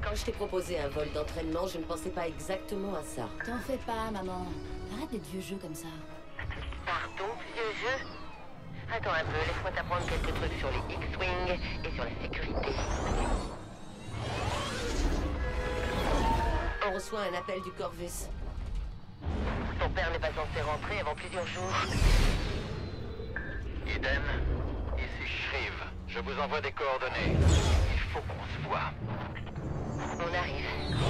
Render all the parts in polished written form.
Quand je t'ai proposé un vol d'entraînement, je ne pensais pas exactement à ça. T'en fais pas, maman. Arrête d'être vieux jeu comme ça. Pardon, vieux jeu? Attends un peu, laisse-moi t'apprendre quelques trucs sur les X-Wing et sur la sécurité. On reçoit un appel du Corvus. Ton père n'est pas censé rentrer avant plusieurs jours. Eden, ici Shriv. Je vous envoie des coordonnées. Il faut qu'on se voit. On arrive.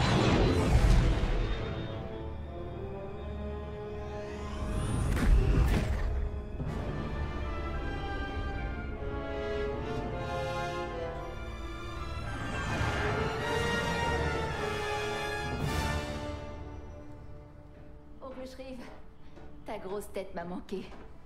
Oncle Shriv, ta grosse tête m'a manqué.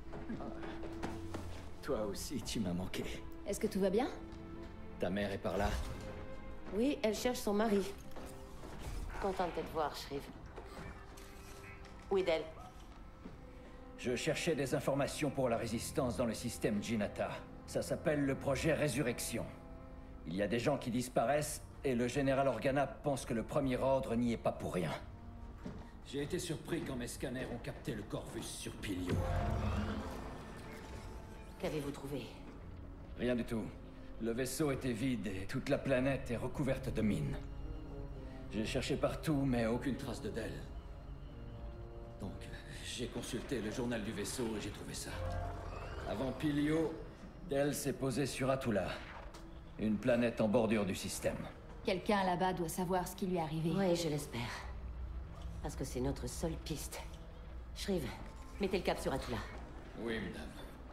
Toi aussi, tu m'as manqué. Est-ce que tout va bien? Ta mère est par là? Oui, elle cherche son mari. Contente de te voir, Shriv. Où est elle? Je cherchais des informations pour la résistance dans le système Jinata. Ça s'appelle le projet Résurrection. Il y a des gens qui disparaissent, et le général Organa pense que le Premier Ordre n'y est pas pour rien. J'ai été surpris quand mes scanners ont capté le Corvus sur Pilio. Qu'avez-vous trouvé? Rien du tout. Le vaisseau était vide et toute la planète est recouverte de mines. J'ai cherché partout, mais aucune trace de Del. Donc, j'ai consulté le journal du vaisseau et j'ai trouvé ça. Avant Pilio, Del s'est posé sur Atula, une planète en bordure du système. Quelqu'un là-bas doit savoir ce qui lui est arrivé. Oui, je l'espère. Parce que c'est notre seule piste. Shriv, mettez le cap sur Atula. Oui, madame.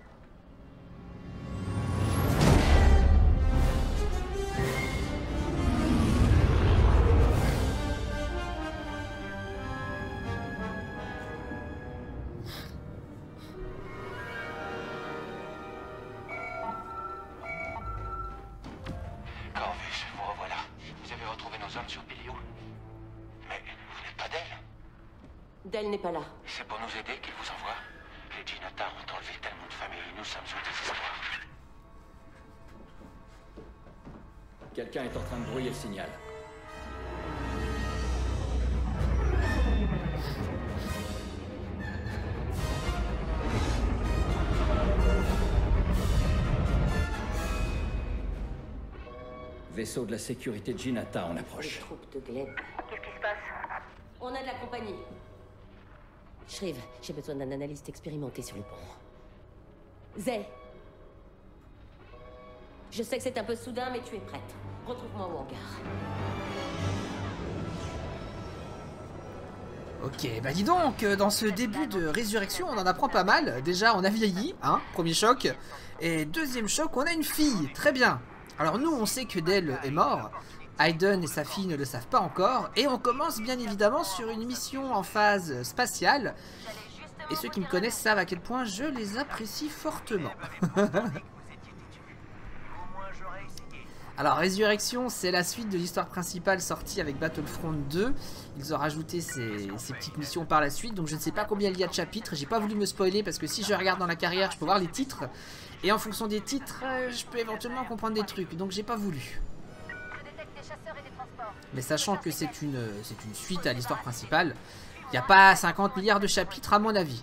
Corvus, vous revoilà. Vous avez retrouvé nos hommes sur Pilio. Mais vous n'êtes pas d'elle. Del n'est pas là. C'est pour nous aider qu'il vous envoie. Les Jinata ont enlevé tellement de familles, nous sommes au désespoir. Quelqu'un est en train de brouiller le signal. Vaisseau de la sécurité de Jinata en Les approche. troupes de Glenn. Qu'est-ce qui se passe? On a de la compagnie. Shriv, j'ai besoin d'un analyste expérimenté sur le pont. Zay. Je sais que c'est un peu soudain, mais tu es prête. Retrouve-moi au hangar. Ok, bah dis donc, dans ce début de résurrection, on en apprend pas mal. Déjà, on a vieilli, hein, premier choc. Et deuxième choc, on a une fille, très bien. Alors nous, on sait que Del est mort. Aiden et sa fille ne le savent pas encore. Et on commence bien évidemment sur une mission en phase spatiale. Et ceux qui me connaissent savent à quel point je les apprécie fortement. Alors Résurrection, c'est la suite de l'histoire principale sortie avec Battlefront 2. Ils ont rajouté ces petites missions par la suite, donc je ne sais pas combien il y a de chapitres. J'ai pas voulu me spoiler parce que si je regarde dans la carrière, je peux voir les titres. Et en fonction des titres, je peux éventuellement comprendre des trucs, donc j'ai pas voulu. Mais sachant que c'est une suite à l'histoire principale, il n'y a pas 50 milliards de chapitres à mon avis.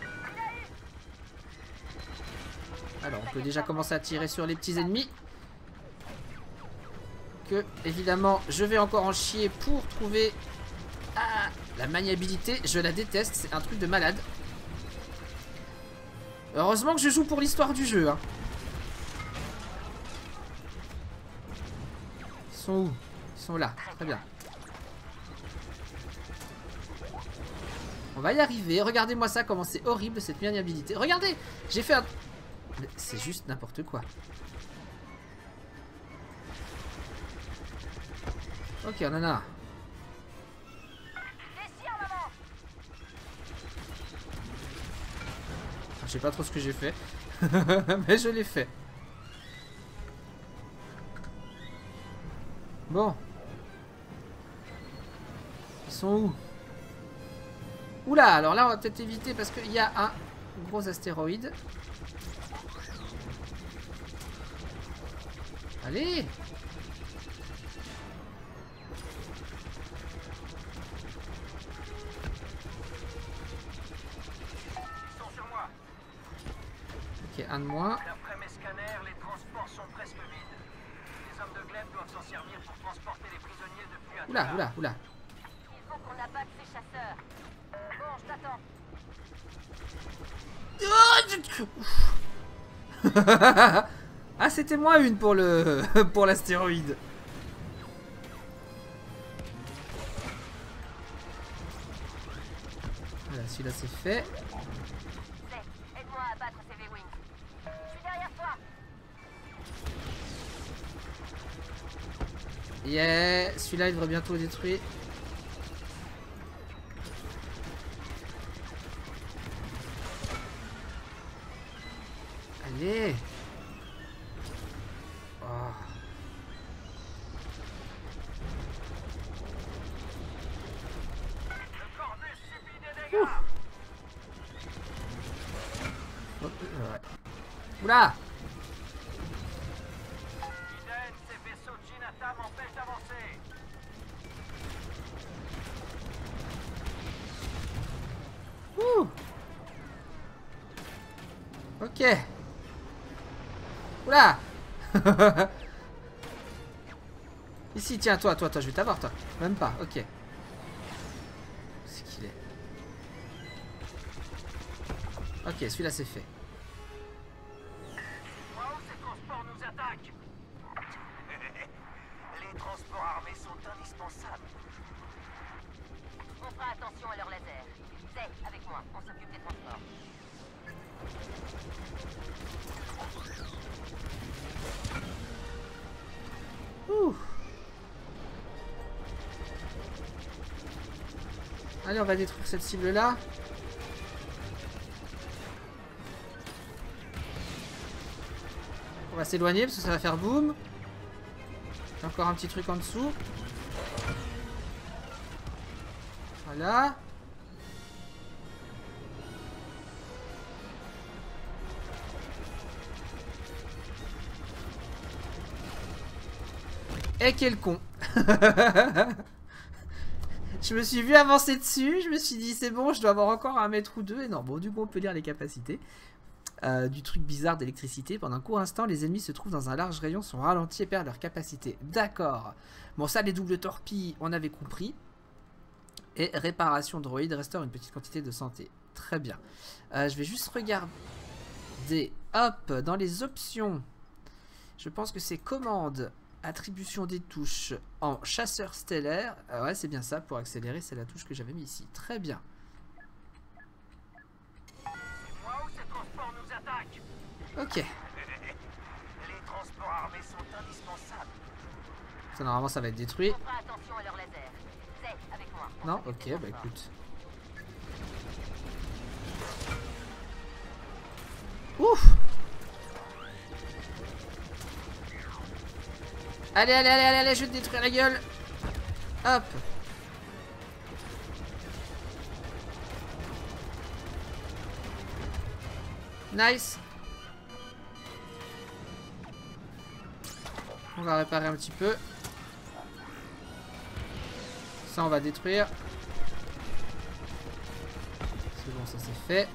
Alors on peut déjà commencer à tirer sur les petits ennemis. Que évidemment je vais encore en chier pour trouver la maniabilité. Je la déteste, c'est un truc de malade. Heureusement que je joue pour l'histoire du jeu, hein. Ils sont où? Ils sont là, très bien. On va y arriver, regardez-moi ça, comment c'est horrible cette maniabilité. Regardez, j'ai fait un... C'est juste n'importe quoi. Ok, on en a un. Je sais pas trop ce que j'ai fait. Mais je l'ai fait. Bon. Ils sont où? Oula, alors là on va peut-être éviter parce qu'il y a un gros astéroïde. Allez. Ok, un de moins. D'après mes scanners, les transports sont presque vides. Les hommes de Gleb doivent s'en servir pour transporter les prisonniers depuis un Oula, oula, oula. Il faut qu'on abatte ces chasseurs. Bon, je t'attends. Ah, c'était moins une pour le pour l'astéroïde. Voilà, celui-là c'est fait. Aide-moi à abattre ces V-Wings. Je suis derrière toi. Yeah, celui-là il devrait bientôt le détruire. Allez. Oh. Le Corvus subit des dégâts. Oh, ouais. Oula. Iden, ces vaisseaux de Jinata m'empêchent d'avancer. Ouh. Ok. Oula. Ici, tiens, toi, je vais t'avoir, toi. Même pas, ok. C'est qu'il est. Ok, celui-là c'est fait. Moi où ces transports nous attaquent. Les transports armés sont indispensables. On fera attention à leur laser. Zay, avec moi, on s'occupe des transports. Ouh. Allez, on va détruire cette cible-là. On va s'éloigner parce que ça va faire boum. J'ai encore un petit truc en dessous. Voilà. Et quel con. Je me suis vu avancer dessus, je me suis dit c'est bon, je dois avoir encore 1 mètre ou 2. Et non, bon, du coup on peut lire les capacités du truc bizarre d'électricité. Pendant un court instant, les ennemis se trouvent dans un large rayon, sont ralentis et perdent leur capacité. D'accord. Bon, ça, les doubles torpilles, on avait compris. Et réparation droïde restaure une petite quantité de santé. Très bien. Je vais juste regarder. Hop, dans les options. Je pense que c'est commande. Attribution des touches en chasseur stellaire. Ouais, c'est bien ça. Pour accélérer, c'est la touche que j'avais mis ici. Très bien. Moi où ces transports nous attaquent. Ok. Les transports armés sont indispensables. Ça, normalement, ça va être détruit. On fera attention à leur laser. Zay, avec moi. Non, ok, bah écoute. Ouf. Allez, allez, allez, allez, allez, je vais te détruire la gueule. Hop. Nice. On va réparer un petit peu. Ça, on va détruire. C'est bon, ça c'est fait.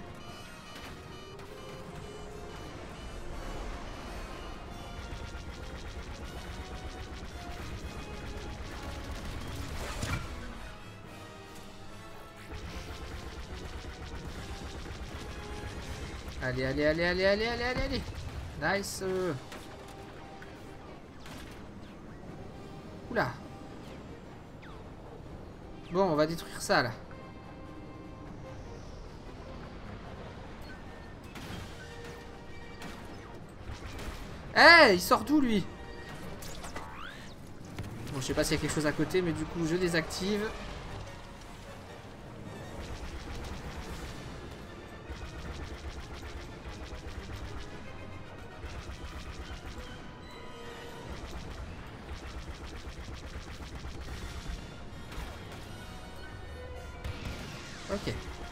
Allez, allez, allez, allez, allez, allez, allez, allez. Nice. Oula. Bon, on va détruire ça, là. Eh, hey, il sort d'où, lui? Bon, je sais pas s'il y a quelque chose à côté, mais du coup, je désactive. Ok.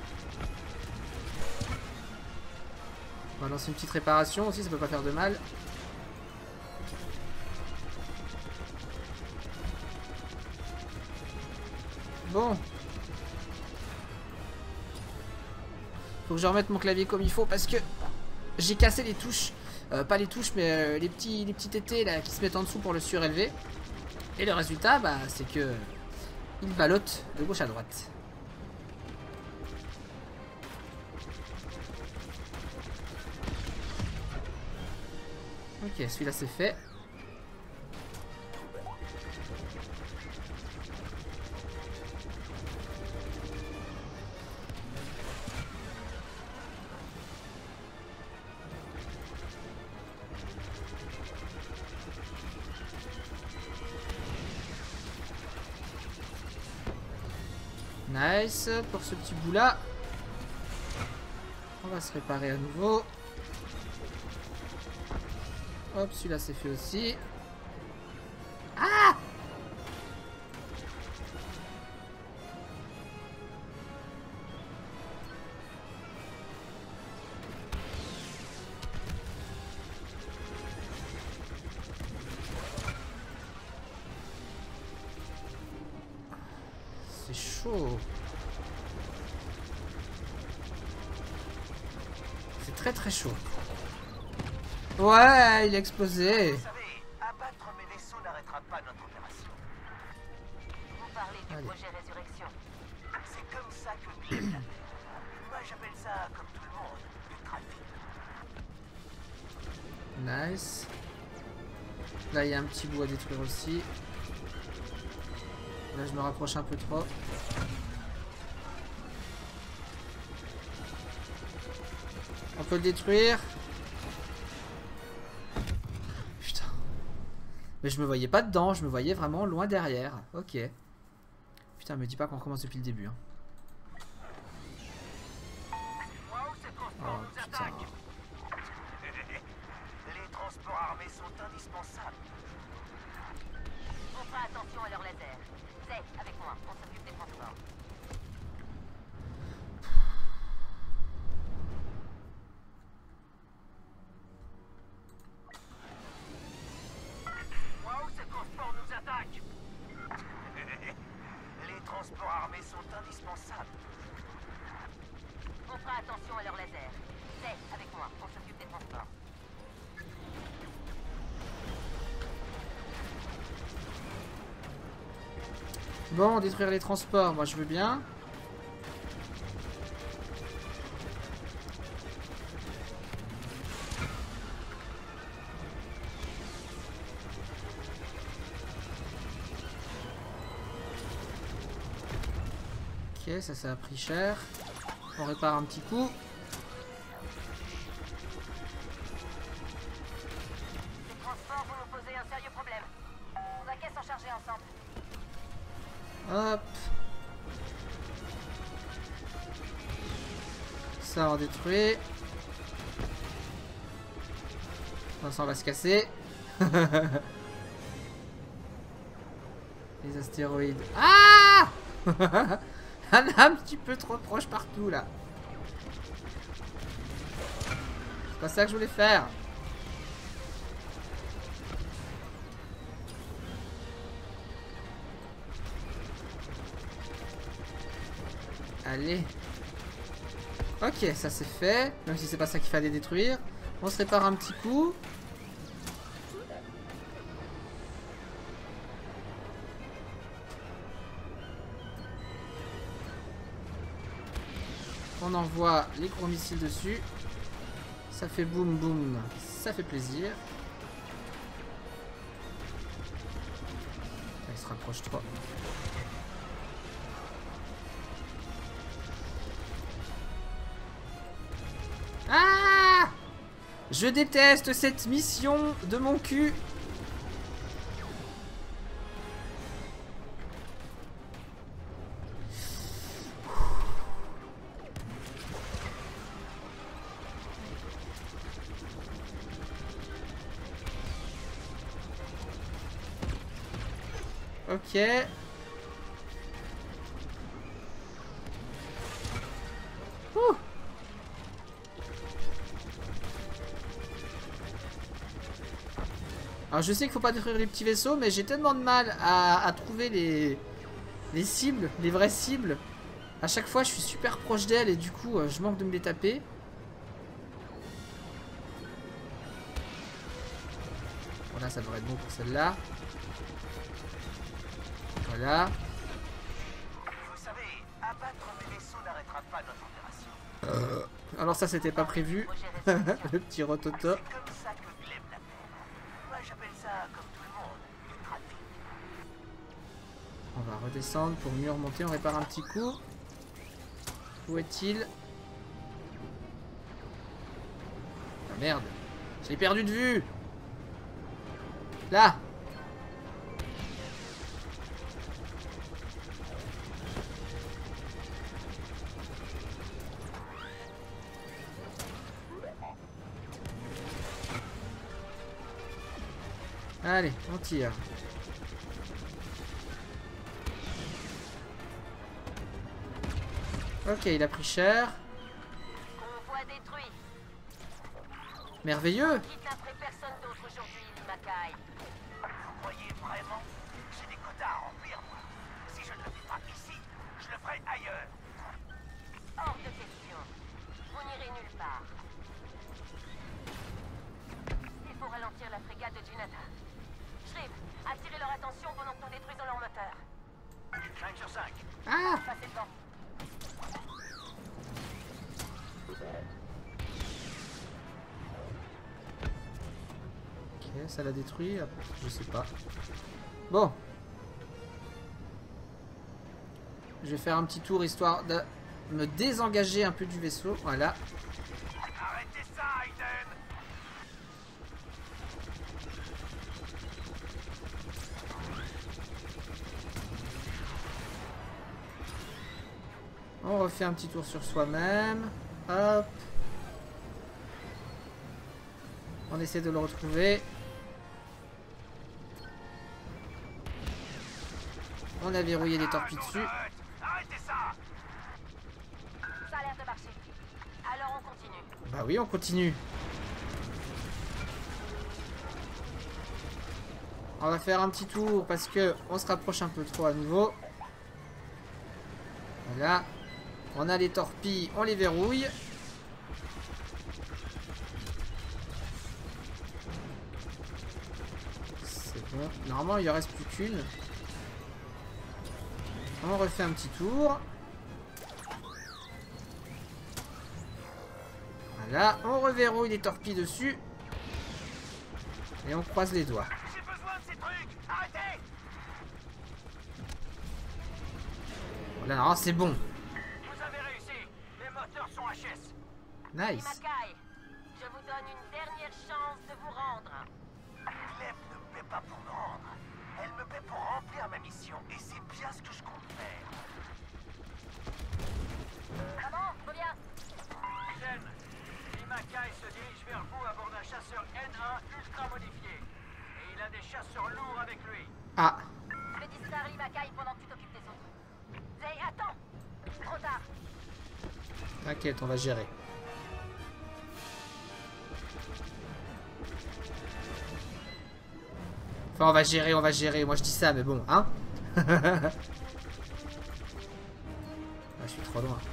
On va lancer une petite réparation aussi, ça peut pas faire de mal. Bon. Faut que je remette mon clavier comme il faut parce que j'ai cassé les touches. Pas les touches, mais les petits tétés là qui se mettent en dessous pour le surélever. Et le résultat, bah, c'est que il ballotte de gauche à droite. Ok, celui-là c'est fait. Nice, pour ce petit bout là. On va se réparer à nouveau. Hop, celui-là c'est fait aussi. Ah! C'est chaud. C'est très très chaud. Ouais, il a explosé. Vous savez, abattre mes vaisseaux n'arrêtera pas notre opération. Vous parlez du Allez. projet Résurrection. C'est comme ça que Bill l'appelle. Moi j'appelle ça, comme tout le monde, du trafic. Nice. Là, il y a un petit bout à détruire aussi. Là, je me rapproche un peu trop. On peut le détruire. Putain. Mais je me voyais pas dedans, je me voyais vraiment loin derrière. Ok. Putain, me dis pas qu'on recommence depuis le début. Hein. Waouh, ces transports Oh nous putain. attaquent. Les transports armés sont indispensables. On fera attention à leur laser. Zay, avec moi, on s'occupe des transports. Waouh, ces transports nous attaquent. Les transports armés sont indispensables. On fera attention à leur laser. Zay, avec moi, on s'occupe des transports. Bon, détruire les transports, moi je veux bien. Ok, ça a pris cher. On répare un petit coup. Ces transports vont nous poser un sérieux problème. On va qu'à s'en charger ensemble. Hop. Ça on détruit. Bon, ça on va se casser. Les astéroïdes. Ah! Un petit peu trop proche partout là. C'est pas ça que je voulais faire. Allez. Ok, ça c'est fait. Même si c'est pas ça qu'il fallait détruire. On se répare un petit coup. On envoie les gros missiles dessus. Ça fait boum boum. Ça fait plaisir. Il se rapproche trop. Ah! Je déteste cette mission de mon cul. Ok. Ouh. Alors je sais qu'il faut pas détruire les petits vaisseaux, mais j'ai tellement de mal à trouver les cibles, les vraies cibles. À chaque fois je suis super proche d'elles et du coup je manque de me les taper. Voilà, ça devrait être bon pour celle-là. Voilà. Vous savez, abattre mes vaisseaux n'arrêtera pas notre opération. Alors ça, c'était pas prévu. Le petit rototo. C'est comme ça que Gleb l'appelle. Moi, j'appelle ça comme tout le monde, du trafic. On va redescendre pour mieux remonter. On répare un petit coup. Où est-il? Ah merde. Je l'ai perdu de vue. Là. Allez, on tire. Ok, il a pris cher. Convoi détruit. Merveilleux. Quitte après personne d'autre aujourd'hui, Makai. Vous croyez vraiment? J'ai des quotas à remplir, moi. Si je ne le fais pas ici, je le ferai ailleurs. Hors de question. Vous n'irez nulle part. Il faut ralentir la frégate de Junata. Shriv, attirez leur attention pendant que nous détruisons leur moteur. 5 sur 5. Ah. Passez devant. Ok, ça l'a détruit. Je sais pas. Bon. Je vais faire un petit tour histoire de me désengager un peu du vaisseau. Voilà. Arrêtez ça, Aiden! On refait un petit tour sur soi-même. Hop. On essaie de le retrouver. On a verrouillé les torpilles dessus. Arrêtez ça! Ça a l'air de marcher. Alors on continue. Bah oui, on continue. On va faire un petit tour parce que on se rapproche un peu trop à nouveau. Voilà. On a les torpilles, on les verrouille. C'est bon. Normalement, il en reste plus qu'une. On refait un petit tour. Voilà. On reverrouille les torpilles dessus. Et on croise les doigts. J'ai besoin de ces trucs! Arrêtez! Voilà, non, c'est bon. Vous avez réussi! Les moteurs sont HS! Nice. Makai, je vous donne une dernière chance de vous rendre. Gleb ne me paie pas pour me rendre. Elle me paie pour remplir ma mission. Et c'est bien ce que je compte faire. Comment? Reviens. Jen, Makai se dirige vers vous à bord d'un chasseur N1 ultra modifié. Et il a des chasseurs lourds avec lui. Ah. Je vais distraire Makai pendant que tu t'occupes des autres. Zay, attends. Trop tard. T'inquiète, on va gérer. Enfin, on va gérer. Moi, je dis ça, mais bon, hein. Ah, je suis trop loin.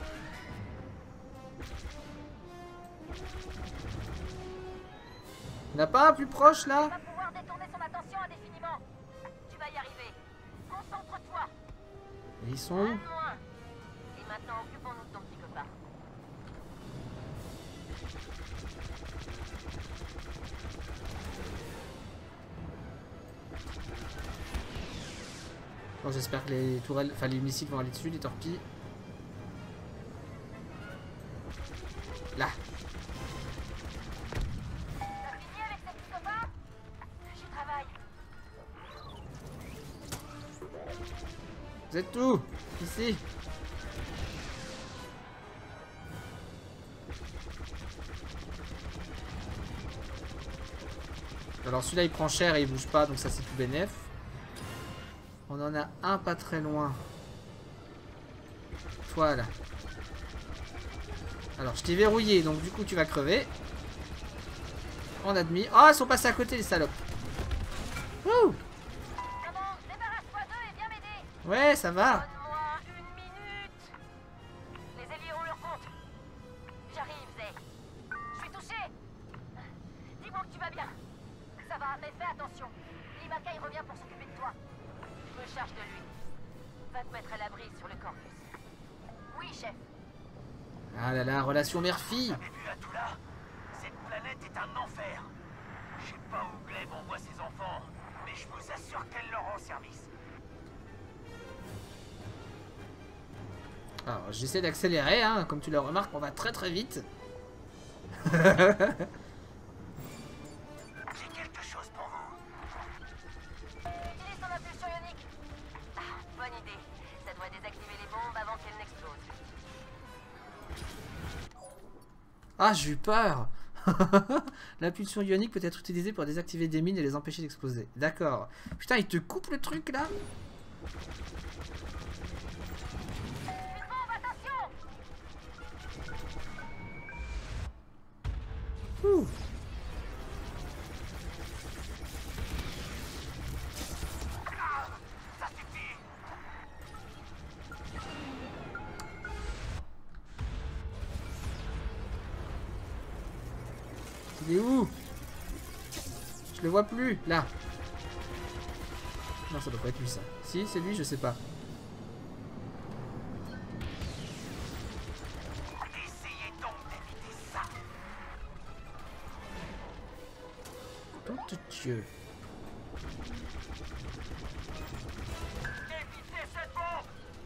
On n'a pas un plus proche, Tu là? vas pouvoir détourner son attention indéfiniment. Tu vas y arriver. Concentre-toi. Et ils sont Un où? de moins. Et maintenant, occupons-nous de ton petit copain. Bon, j'espère que les tourelles, enfin les missiles vont aller dessus, les torpilles. Là. T'as fini avec tes petits copains? J'y travaille. Vous êtes où? Ici. Alors celui-là il prend cher et il bouge pas, donc ça c'est tout bénef. On en a un pas très loin. Toi là. Alors je t'ai verrouillé, donc du coup tu vas crever. On a demi. Oh, ils sont passés à côté les salopes. Wouh! Comment? Débarrasse-toi d'eux et viens m'aider. Ouais, ça va. Donne-moi une minute. Les alliés ont leur compte. J'arrive, Zay. Je suis touché. Dis-moi que tu vas bien. Ça va, mais de lui. Va te mettre à l'abri sur le campus. Oui, chef. Ah là là, relation mère-fille. Vous avez vu Atula? Cette planète est un enfer. Je sais pas où Gleb envoie ses enfants, mais je vous assure qu'elle leur rend service. Alors, j'essaie d'accélérer, hein. Comme tu le remarques, on va très très vite. J'ai quelque chose pour vous. Utilise ton impulsion ionique. Ah, bonne idée. Ça doit désactiver les bombes avant qu'elles n'explosent. Ah, j'ai eu peur. L'impulsion ionique peut être utilisée pour désactiver des mines et les empêcher d'exploser. D'accord. Putain, il te coupe le truc là. Une bombe, attention! Ouh. Ça suffit. Il est où? Je le vois plus, là. Non, ça doit pas être lui, ça. Si, c'est lui, je sais pas. Essayez donc d'éviter ça. Nom de Dieu. Évitez cette bombe.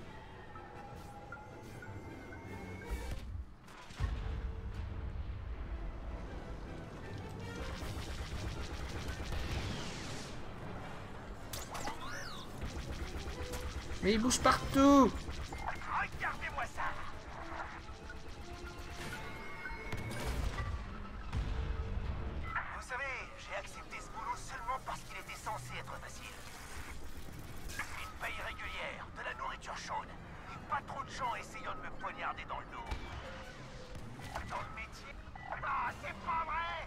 Mais il bouge partout. Regardez-moi ça. Vous savez, j'ai accepté ce boulot seulement parce qu'il était censé être facile. Une paye régulière, de la nourriture chaude, et pas trop de gens essayant de me poignarder dans le dos. Dans le métier... Ah, c'est pas vrai!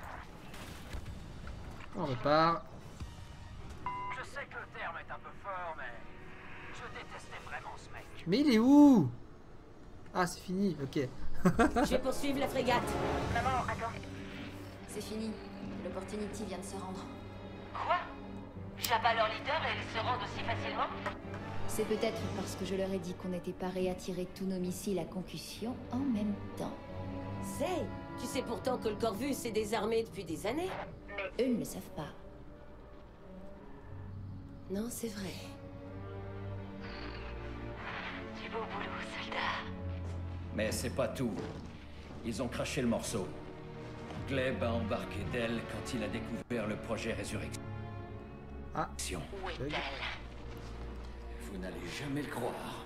On repart. Je sais que le terme est un peu fort, mais je détestais vraiment ce mec. Mais il est où? Ah, c'est fini, ok. Je vais poursuivre la frégate. Maman, attends. C'est fini. L'Opportunity vient de se rendre. Quoi? Jabba leur leader et ils se rendent aussi facilement? C'est peut-être parce que je leur ai dit qu'on n'était pas réattiré tous nos missiles à concussion en même temps. C'est, tu sais pourtant que le Corvus est désarmé depuis des années. Eux ne le savent pas. Non, c'est vrai. Du beau boulot, soldat. Mais c'est pas tout. Ils ont craché le morceau. Gleb a embarqué Del quand il a découvert le projet Résurrection. Ah. Où est-elle? Vous n'allez jamais le croire.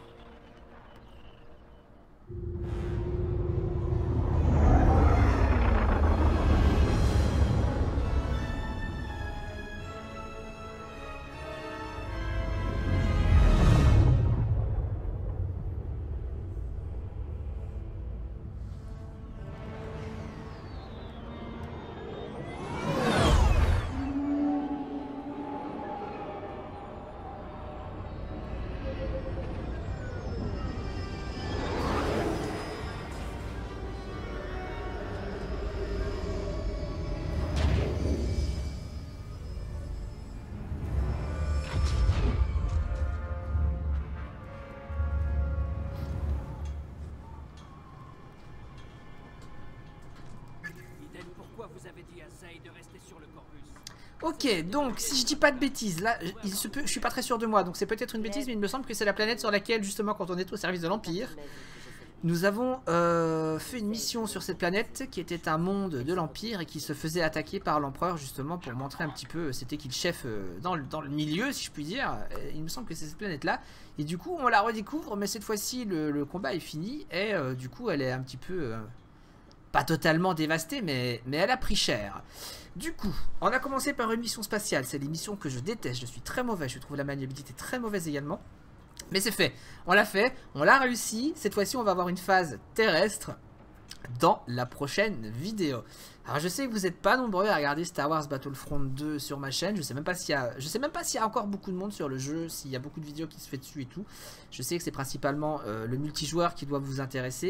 Pourquoi vous avez dit à Zay de rester sur le Corvus? Ok, donc si je dis pas de bêtises, là, je suis pas très sûr de moi, donc c'est peut-être une bêtise, mais il me semble que c'est la planète sur laquelle, justement, quand on est au service de l'Empire, nous avons fait une mission sur cette planète qui était un monde de l'Empire et qui se faisait attaquer par l'Empereur, justement, pour montrer un petit peu, c'était qui le chef dans le milieu, si je puis dire. Et il me semble que c'est cette planète-là. Et du coup, on la redécouvre, mais cette fois-ci, le combat est fini et du coup, elle est un petit peu... pas totalement dévastée, mais elle a pris cher. Du coup, on a commencé par une mission spatiale. C'est des missions que je déteste, je suis très mauvais, je trouve la maniabilité très mauvaise également. Mais c'est fait, on l'a fait, on l'a réussi. Cette fois-ci, on va avoir une phase terrestre dans la prochaine vidéo. Alors je sais que vous n'êtes pas nombreux à regarder Star Wars Battlefront 2 sur ma chaîne. Je sais même pas s'il y a encore beaucoup de monde sur le jeu, s'il y a beaucoup de vidéos qui se fait dessus et tout. Je sais que c'est principalement le multijoueur qui doit vous intéresser.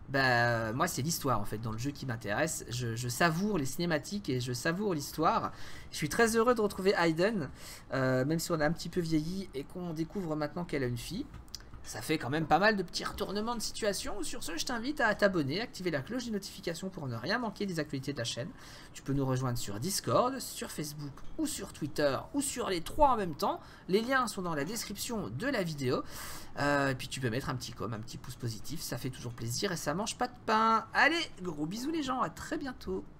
bah moi c'est l'histoire en fait dans le jeu qui m'intéresse. Je savoure les cinématiques et je savoure l'histoire. Je suis très heureux de retrouver Aiden, même si on a un petit peu vieilli et qu'on découvre maintenant qu'elle a une fille. Ça fait quand même pas mal de petits retournements de situation. Sur ce, je t'invite à t'abonner, activer la cloche des notifications pour ne rien manquer des actualités de la chaîne. Tu peux nous rejoindre sur Discord, sur Facebook ou sur Twitter ou sur les trois en même temps. Les liens sont dans la description de la vidéo. Et puis tu peux mettre un petit un petit pouce positif, ça fait toujours plaisir et ça mange pas de pain. Allez, gros bisous les gens, à très bientôt.